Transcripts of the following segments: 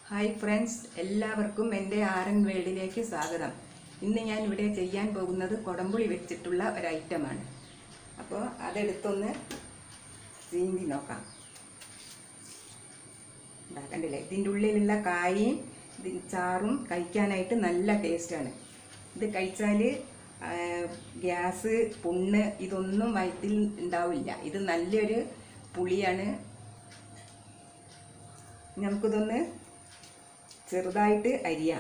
Hi friends, എല്ലാവർക്കും എൻ്റെ ആരൻ വേൾഡിലേക്ക് സ്വാഗതം. ഇന്ന് ഞാൻ ഇവിടെ ചെയ്യാൻ പോകുന്നത് കൊടംപുളി വെച്ചിട്ടുള്ള ഒരു ഐറ്റമാണ്. അപ്പോൾ അതെടുത്തൊന്ന് ചീന്തി നോക്കാം. കണ്ടില്ലേ, ഇതിൻ്റെ ഉള്ളിലുള്ള കായും ചാറും കഴിക്കാനായിട്ട് നല്ല ടേസ്റ്റാണ്. ഇത് കഴിച്ചാൽ ഗ്യാസ്, പുണ്ണ് ഇതൊന്നും വയറ്റിൽ ഉണ്ടാവില്ല. ഇത് നല്ലൊരു പുളിയാണ്. നമുക്കിതൊന്ന് ചെറുതായിട്ട് അരിയാം.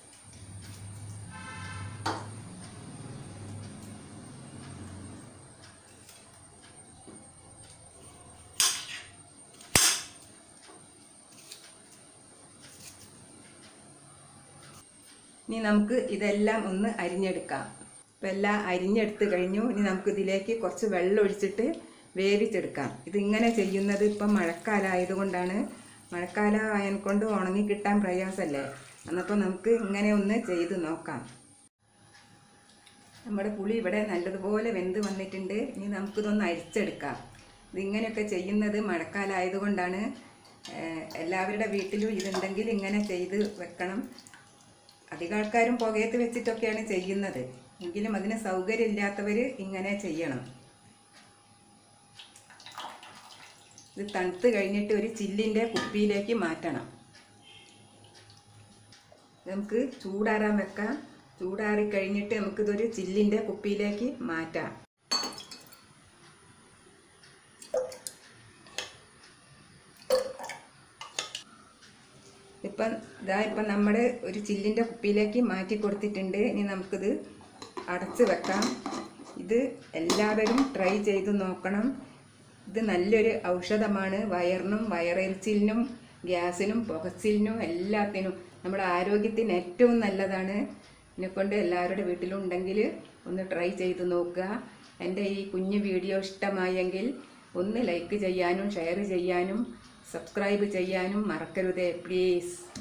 ഇനി നമുക്ക് ഇതെല്ലാം ഒന്ന് അരിഞ്ഞെടുക്കാം. ഇപ്പം എല്ലാം അരിഞ്ഞെടുത്ത് കഴിഞ്ഞു. ഇനി നമുക്ക് ഇതിലേക്ക് കുറച്ച് വെള്ളം ഒഴിച്ചിട്ട് വേവിച്ചെടുക്കാം. ഇതിങ്ങനെ ചെയ്യുന്നത് ഇപ്പം മഴക്കാലമായതുകൊണ്ടാണ്. മഴക്കാലം ആയതുകൊണ്ട് ഉണങ്ങി കിട്ടാൻ പ്രയാസമല്ലേ. എന്നപ്പോൾ നമുക്ക് ഇങ്ങനെ ഒന്ന് ചെയ്ത് നോക്കാം. നമ്മുടെ പുളി ഇവിടെ നല്ലതുപോലെ വെന്ത് വന്നിട്ടുണ്ട്. ഇനി നമുക്കിതൊന്ന് അരിച്ചെടുക്കാം. ഇതിങ്ങനെയൊക്കെ ചെയ്യുന്നത് മഴക്കാലമായതുകൊണ്ടാണ്. എല്ലാവരുടെ വീട്ടിലും ഇതുണ്ടെങ്കിൽ ഇങ്ങനെ ചെയ്ത് വെക്കണം. അധികം ആൾക്കാരും പുകയത്ത് വെച്ചിട്ടൊക്കെയാണ് ചെയ്യുന്നത്. എങ്കിലും അതിന് സൗകര്യമില്ലാത്തവർ ഇങ്ങനെ ചെയ്യണം. ഇത് തണുത്ത് കഴിഞ്ഞിട്ട് ഒരു ചില്ലിൻ്റെ കുപ്പിയിലേക്ക് മാറ്റണം. നമുക്ക് ചൂടാറാൻ വെക്കാം. ചൂടാറി കഴിഞ്ഞിട്ട് നമുക്കിതൊരു ചില്ലിൻ്റെ കുപ്പിയിലേക്ക് മാറ്റാം. ഇപ്പം നമ്മൾ ഒരു ചില്ലിൻ്റെ കുപ്പിയിലേക്ക് മാറ്റി കൊടുത്തിട്ടുണ്ട്. ഇനി നമുക്കിത് അടച്ച് വെക്കാം. ഇത് എല്ലാവരും ട്രൈ ചെയ്ത് നോക്കണം. ഇത് നല്ലൊരു ഔഷധമാണ്. വയറിനും വയറെരിച്ചിലിനും ഗ്യാസിനും പുകച്ചിലിനും എല്ലാത്തിനും നമ്മുടെ ആരോഗ്യത്തിന് ഏറ്റവും നല്ലതാണ്. ഇതിനെക്കൊണ്ട് എല്ലാവരുടെ വീട്ടിലും ഉണ്ടെങ്കിൽ ഒന്ന് ട്രൈ ചെയ്ത് നോക്കുക. എൻ്റെ ഈ കുഞ്ഞു വീഡിയോ ഇഷ്ടമായെങ്കിൽ ഒന്ന് ലൈക്ക് ചെയ്യാനും ഷെയർ ചെയ്യാനും സബ്സ്ക്രൈബ് ചെയ്യാനും മറക്കരുതേ പ്ലീസ്.